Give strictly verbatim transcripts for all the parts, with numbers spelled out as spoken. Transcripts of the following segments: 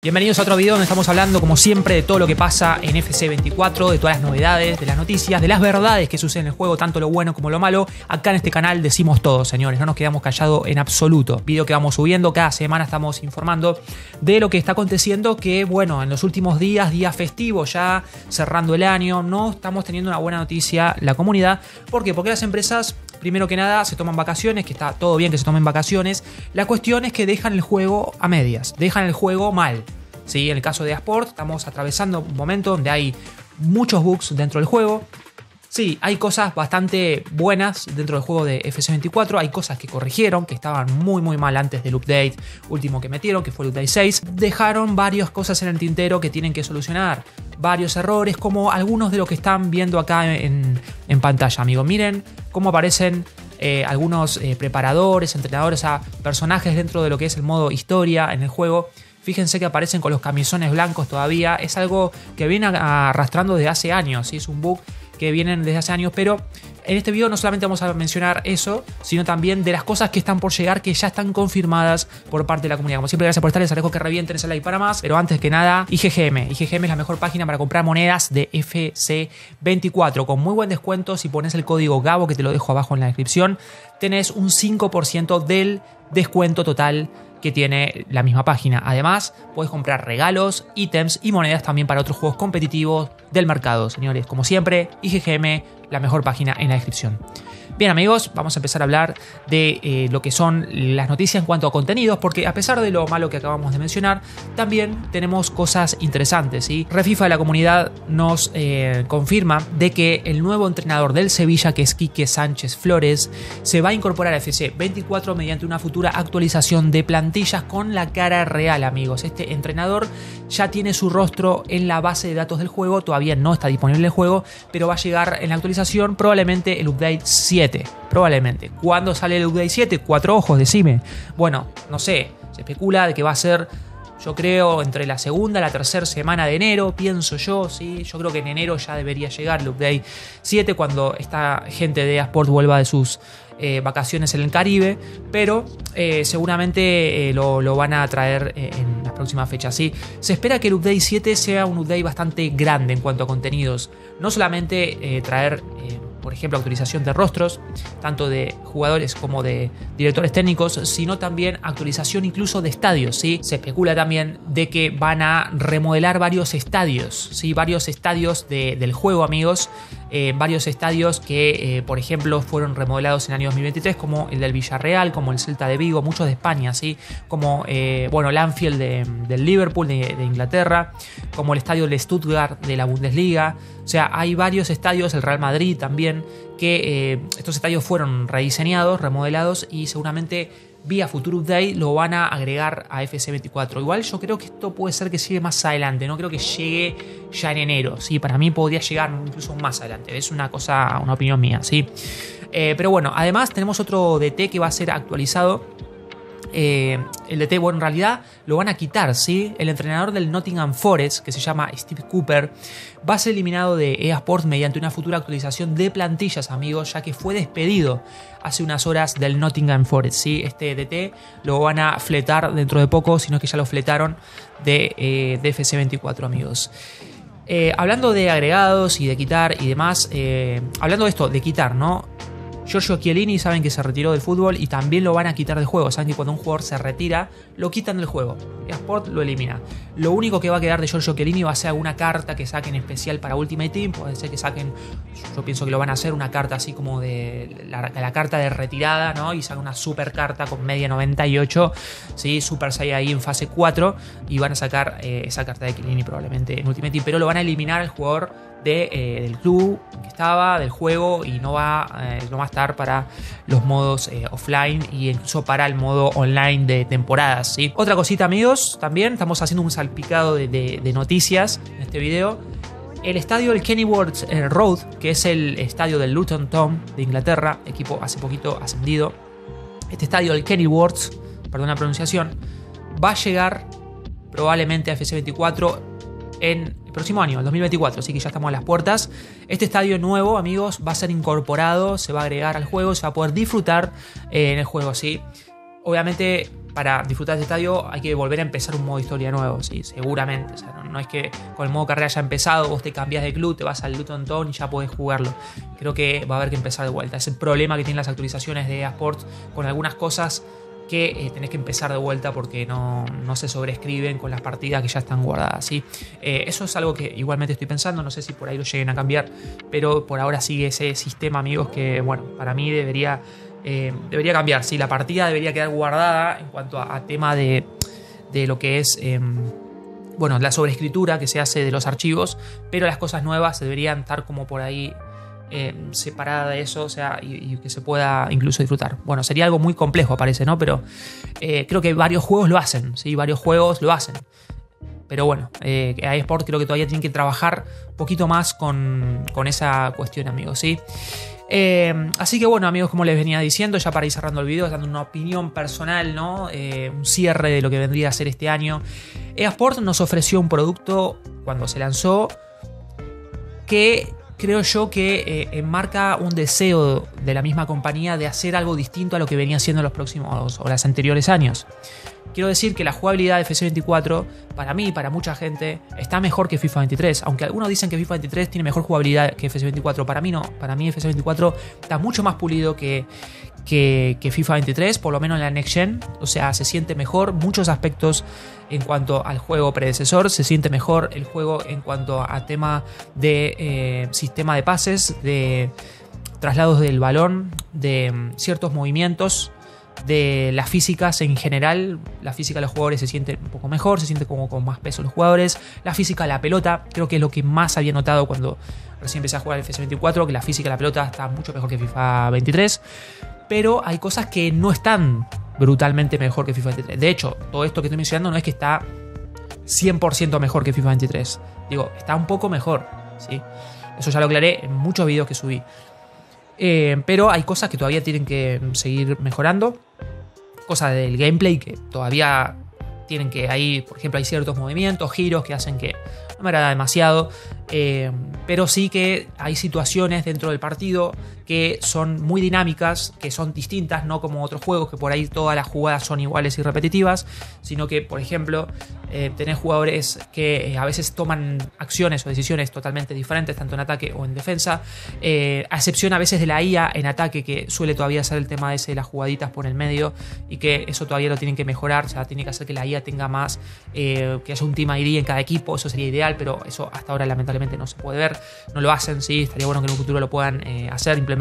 Bienvenidos a otro video donde estamos hablando, como siempre, de todo lo que pasa en F C veinticuatro, de todas las novedades, de las noticias, de las verdades que suceden en el juego, tanto lo bueno como lo malo. Acá en este canal decimos todo, señores, no nos quedamos callados en absoluto. Video que vamos subiendo, cada semana estamos informando de lo que está aconteciendo, que bueno, en los últimos días, días festivos, ya cerrando el año, no estamos teniendo una buena noticia la comunidad. ¿Por qué? Porque las empresas, primero que nada, se toman vacaciones, que está todo bien que se tomen vacaciones. La cuestión es que dejan el juego a medias, dejan el juego mal. ¿Sí? En el caso de eSport estamos atravesando un momento donde hay muchos bugs dentro del juego. Sí, hay cosas bastante buenas dentro del juego de F C veinticuatro. Hay cosas que corrigieron, que estaban muy muy mal antes del update último que metieron, que fue el update seis. Dejaron varias cosas en el tintero que tienen que solucionar. Varios errores, como algunos de los que están viendo acá en, en pantalla, amigos. Miren cómo aparecen eh, algunos eh, preparadores, entrenadores, a personajes dentro de lo que es el modo historia en el juego. Fíjense que aparecen con los camisones blancos todavía. Es algo que viene arrastrando desde hace años, ¿sí? Es un bug que viene desde hace años, pero en este video no solamente vamos a mencionar eso, sino también de las cosas que están por llegar, que ya están confirmadas por parte de la comunidad. Como siempre, gracias por estar, les agradezco que revienten ese like para más, pero antes que nada, I G G M. I G G M es la mejor página para comprar monedas de F C veinticuatro, con muy buen descuento. Si pones el código GABO, que te lo dejo abajo en la descripción, tenés un cinco por ciento del descuento total que tiene la misma página. Además, puedes comprar regalos, ítems y monedas también para otros juegos competitivos del mercado. Señores, como siempre, I G G M, la mejor página en la descripción. Bien, amigos, vamos a empezar a hablar de eh, lo que son las noticias en cuanto a contenidos, porque a pesar de lo malo que acabamos de mencionar, también tenemos cosas interesantes, ¿sí? Refifa de la comunidad nos eh, confirma de que el nuevo entrenador del Sevilla, que es Quique Sánchez Flores, se va a incorporar a F C veinticuatro mediante una futura actualización de plantillas con la cara real, amigos. Este entrenador ya tiene su rostro en la base de datos del juego, todavía no está disponible el juego, pero va a llegar en la actualización probablemente el update siete. Probablemente. ¿Cuándo sale el update siete? Cuatro ojos, decime. Bueno, no sé. Se especula de que va a ser, yo creo, entre la segunda y la tercera semana de enero, pienso yo, ¿sí? Yo creo que en enero ya debería llegar el update siete, cuando esta gente de eSport vuelva de sus eh, vacaciones en el Caribe, pero eh, seguramente eh, lo, lo van a traer eh, en las próximas fechas, ¿sí? Se espera que el update siete sea un update bastante grande en cuanto a contenidos. No solamente eh, traer... Eh, por ejemplo, actualización de rostros, tanto de jugadores como de directores técnicos, sino también actualización incluso de estadios, ¿sí? Se especula también de que van a remodelar varios estadios, ¿sí? Varios estadios de, del juego, amigos. Eh, varios estadios que, eh, por ejemplo, fueron remodelados en el año dos mil veintitrés, como el del Villarreal, como el Celta de Vigo, muchos de España, ¿sí? Como, eh, bueno, el Anfield de, del Liverpool, de, de Inglaterra, como el estadio de Stuttgart de la Bundesliga. O sea, hay varios estadios, el Real Madrid también, que eh, estos estadios fueron rediseñados, remodelados y seguramente vía Future Update lo van a agregar a F C veinticuatro. Igual yo creo que esto puede ser que llegue más adelante, no creo que llegue ya en enero, ¿sí? Para mí podría llegar incluso más adelante, es una cosa, una opinión mía, ¿sí? Eh, pero bueno, además tenemos otro D T que va a ser actualizado. Eh, el D T, bueno, en realidad lo van a quitar, ¿sí? El entrenador del Nottingham Forest, que se llama Steve Cooper, va a ser eliminado de eSport mediante una futura actualización de plantillas, amigos, ya que fue despedido hace unas horas del Nottingham Forest, ¿sí? Este D T lo van a fletar dentro de poco, sino que ya lo fletaron de, eh, de F C veinticuatro, amigos. Eh, hablando de agregados y de quitar y demás, eh, hablando de esto, de quitar, ¿no? Giorgio Chiellini, saben que se retiró del fútbol y también lo van a quitar del juego. Saben que cuando un jugador se retira, lo quitan del juego. eSport lo elimina. Lo único que va a quedar de Giorgio Chiellini va a ser alguna carta que saquen especial para Ultimate Team. Puede ser que saquen, yo pienso que lo van a hacer, una carta así como de la, la carta de retirada, ¿no? Y sacan una super carta con media noventa y ocho, ¿sí? Super Saiyan en fase cuatro. Y van a sacar eh, esa carta de Chiellini probablemente en Ultimate Team. Pero lo van a eliminar al jugador De, eh, del club que estaba, del juego, y no va, eh, no va a estar para los modos eh, offline y incluso para el modo online de temporadas, ¿sí? Otra cosita, amigos, también estamos haciendo un salpicado de, de, de noticias en este video. El estadio del Kenilworth eh, Road, que es el estadio del Luton Town de Inglaterra, equipo hace poquito ascendido. Este estadio del Kenilworth, perdón la pronunciación, va a llegar probablemente a F C veinticuatro en el próximo año, el dos mil veinticuatro, así que ya estamos a las puertas. Este estadio nuevo, amigos, va a ser incorporado, se va a agregar al juego, se va a poder disfrutar eh, en el juego, ¿sí? Obviamente para disfrutar de este estadio hay que volver a empezar un modo historia nuevo, sí, seguramente. O sea, no, no es que con el modo carrera ya empezado, vos te cambias de club, te vas al Luton Town y ya podés jugarlo. Creo que va a haber que empezar de vuelta. Es el problema que tienen las actualizaciones de E A Sports con algunas cosas que eh, tenés que empezar de vuelta porque no, no se sobreescriben con las partidas que ya están guardadas, ¿sí? Eh, eso es algo que igualmente estoy pensando, no sé si por ahí lo lleguen a cambiar, pero por ahora sigue ese sistema, amigos, que bueno, para mí debería, eh, debería cambiar, ¿sí? La partida debería quedar guardada en cuanto a, a tema de, de lo que es... Eh, bueno, la sobreescritura que se hace de los archivos, pero las cosas nuevas deberían estar como por ahí Eh, separada de eso, o sea, y, y que se pueda incluso disfrutar. Bueno, sería algo muy complejo, parece, ¿no? Pero eh, creo que varios juegos lo hacen, ¿sí? Varios juegos lo hacen. Pero bueno, eh, a eSport creo que todavía tienen que trabajar un poquito más con, con esa cuestión, amigos, ¿sí? Eh, así que bueno, amigos, como les venía diciendo, ya para ir cerrando el video, dando una opinión personal, ¿no? Eh, un cierre de lo que vendría a ser este año. eSport nos ofreció un producto cuando se lanzó que creo yo que eh, enmarca un deseo de la misma compañía de hacer algo distinto a lo que venía siendo los próximos o los anteriores años. Quiero decir que la jugabilidad de F C veinticuatro, para mí y para mucha gente, está mejor que FIFA veintitrés. Aunque algunos dicen que FIFA veintitrés tiene mejor jugabilidad que F C veinticuatro, para mí no. Para mí F C veinticuatro está mucho más pulido que, que, que FIFA veintitrés, por lo menos en la Next Gen. O sea, se siente mejor muchos aspectos en cuanto al juego predecesor. Se siente mejor el juego en cuanto a tema de eh, sistema de pases, de traslados del balón, de um, ciertos movimientos, de las físicas en general. La física de los jugadores se siente un poco mejor, se siente como con más peso los jugadores. La física de la pelota, creo que es lo que más había notado cuando recién empecé a jugar el F C veinticuatro, que la física de la pelota está mucho mejor que FIFA veintitrés. Pero hay cosas que no están brutalmente mejor que FIFA veintitrés. De hecho, todo esto que estoy mencionando no es que está cien por ciento mejor que FIFA veintitrés. Digo, está un poco mejor, ¿sí? Eso ya lo aclaré en muchos videos que subí. Eh, pero hay cosas que todavía tienen que seguir mejorando. Cosas del gameplay que todavía tienen que... Ahí, por ejemplo, hay ciertos movimientos, giros que hacen que no me agrada demasiado. Eh, pero sí que hay situaciones dentro del partido que son muy dinámicas, que son distintas, no como otros juegos que por ahí todas las jugadas son iguales y repetitivas, sino que, por ejemplo, eh, tenés jugadores que eh, a veces toman acciones o decisiones totalmente diferentes, tanto en ataque o en defensa, eh, a excepción a veces de la I A en ataque, que suele todavía ser el tema ese de las jugaditas por el medio, y que eso todavía lo tienen que mejorar. O sea, tiene que hacer que la I A tenga más, eh, que haya un Team I D en cada equipo. Eso sería ideal, pero eso hasta ahora lamentablemente no se puede ver, no lo hacen, sí, estaría bueno que en un futuro lo puedan eh, hacer, implementar.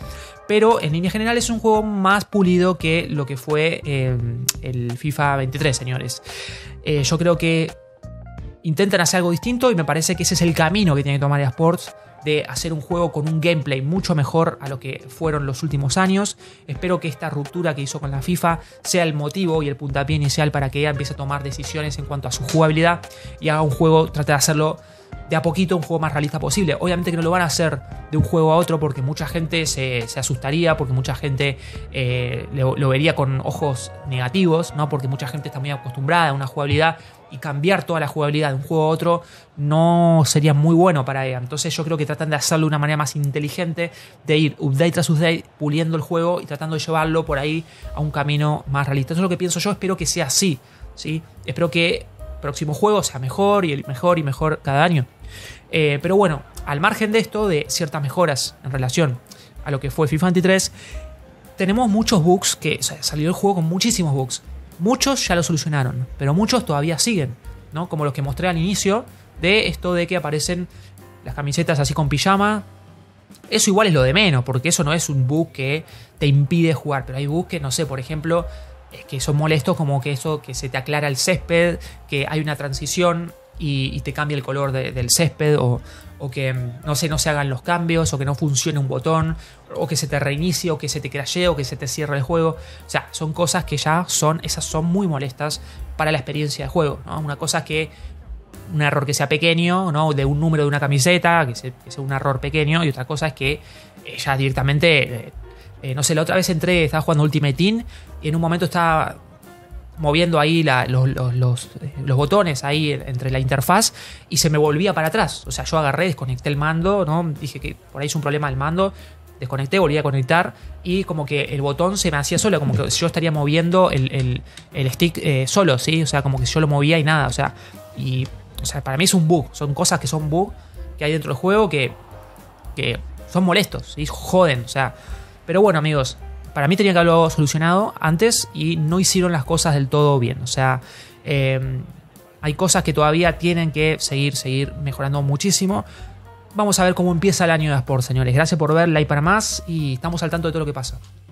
Pero en línea general es un juego más pulido que lo que fue eh, el FIFA veintitrés, señores. Eh, yo creo que intentan hacer algo distinto y me parece que ese es el camino que tiene que tomar eSports, de hacer un juego con un gameplay mucho mejor a lo que fueron los últimos años. Espero que esta ruptura que hizo con la FIFA sea el motivo y el puntapié inicial para que ella empiece a tomar decisiones en cuanto a su jugabilidad y haga un juego, trate de hacerlo de a poquito un juego más realista posible. Obviamente que no lo van a hacer de un juego a otro porque mucha gente se, se asustaría, porque mucha gente eh, lo, lo vería con ojos negativos, ¿no? Porque mucha gente está muy acostumbrada a una jugabilidad y cambiar toda la jugabilidad de un juego a otro no sería muy bueno para ella. Entonces yo creo que tratan de hacerlo de una manera más inteligente, de ir update tras update, puliendo el juego y tratando de llevarlo por ahí a un camino más realista. Eso es lo que pienso yo, espero que sea así, ¿sí? Espero que el próximo juego sea mejor y mejor y mejor cada año. Eh, pero bueno, al margen de esto, de ciertas mejoras en relación a lo que fue FIFA veintitrés, tenemos muchos bugs que, o sea, salió el juego con muchísimos bugs. Muchos ya lo solucionaron, pero muchos todavía siguen, ¿no? Como los que mostré al inicio, de esto de que aparecen las camisetas así con pijama. Eso igual es lo de menos, porque eso no es un bug que te impide jugar, pero hay bugs que, no sé, por ejemplo, que son molestos, como que eso, que se te aclara el césped, que hay una transición y, y te cambia el color de, del césped, o, o que no sé, no se hagan los cambios, o que no funcione un botón, o que se te reinicie, o que se te crashee, o que se te cierre el juego. O sea, son cosas que ya son, esas son muy molestas para la experiencia de juego, ¿no? Una cosa es que un error que sea pequeño, ¿no? De un número de una camiseta, que sea, que sea un error pequeño, y otra cosa es que eh, ya directamente, eh, eh, no sé, la otra vez entré, estaba jugando Ultimate Team, y en un momento estaba moviendo ahí la, los, los, los, los botones ahí entre la interfaz y se me volvía para atrás. O sea, yo agarré, desconecté el mando, ¿no? Dije que por ahí es un problema del mando, Desconecté, volví a conectar y como que el botón se me hacía solo, como que yo estaría moviendo el, el, el stick eh, solo, ¿sí? O sea, como que yo lo movía y nada, o sea, y, o sea, para mí es un bug, son cosas que son bug que hay dentro del juego que, que son molestos, ¿sí? Joden, o sea, pero bueno, amigos, para mí tenía que haberlo solucionado antes y no hicieron las cosas del todo bien, o sea, eh, hay cosas que todavía tienen que seguir, seguir mejorando muchísimo. Vamos a ver cómo empieza el año de eSports, señores. Gracias por ver, like para más y estamos al tanto de todo lo que pasa.